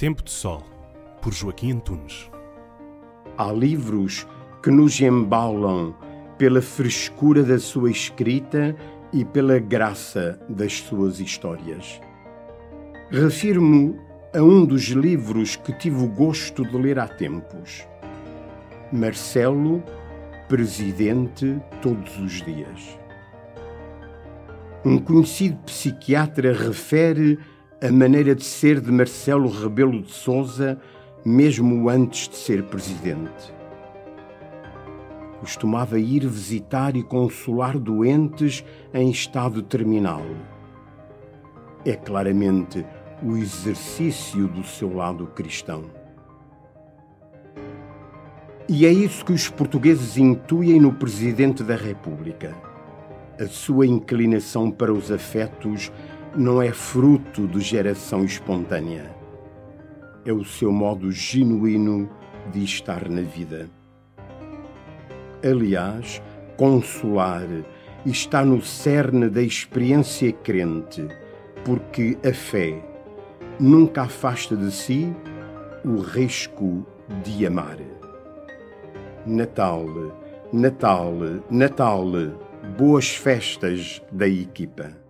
Tempo de Sol, por Joaquim Antunes. Há livros que nos embalam pela frescura da sua escrita e pela graça das suas histórias. Refiro-me a um dos livros que tive o gosto de ler há tempos. Marcelo, Presidente todos os dias. Um conhecido psiquiatra refere a maneira de ser de Marcelo Rebelo de Sousa, mesmo antes de ser presidente. Costumava ir visitar e consolar doentes em estado terminal. É claramente o exercício do seu lado cristão. E é isso que os portugueses intuem no Presidente da República. A sua inclinação para os afetos não é fruto de geração espontânea. É o seu modo genuíno de estar na vida. Aliás, consolar está no cerne da experiência crente, porque a fé nunca afasta de si o risco de amar. Natal, Natal, Natal, boas festas da equipa.